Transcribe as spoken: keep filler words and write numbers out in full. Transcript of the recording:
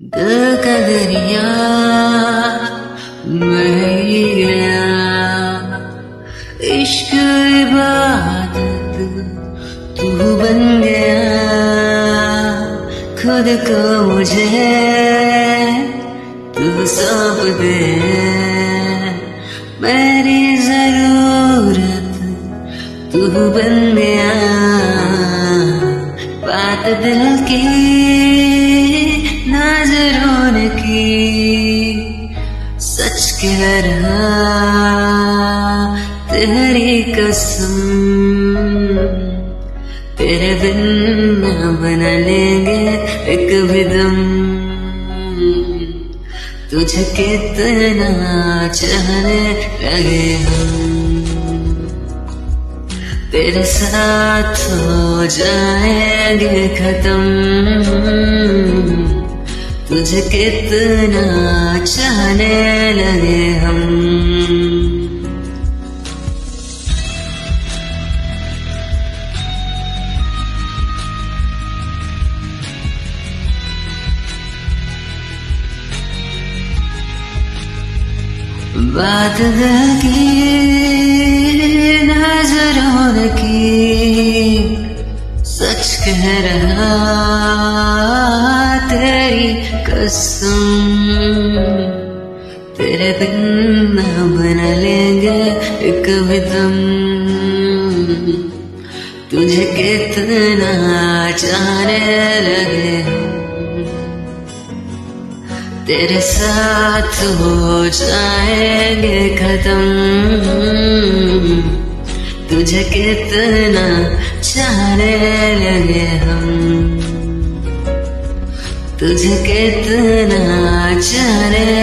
दिल का दरिया बह ही गया, इश्क इबादत तू बन गया। खुद को मुझे तू सौंप दे, मेरी जरूरत तू बन गया। बात दिल की नजरों की सच कह रहा, तेरी कसम तेरे बिन न बना लेंगे एक भी दम। तुझे कितना चाहने लगे हम, तेरे साथ हो जाएंगे खत्म। तुझे कितना चाहने लगे हम। बात दिल की नजरों की सच कह रहा, तेरी कसम तेरे बिन न बना लेंगे एक भी दम। तुझे कितना चाहने लगे हम, तेरे साथ हो जाएंगे खत्म। तुझे कितना चाहने लगे हम, तुझे कितना चाहने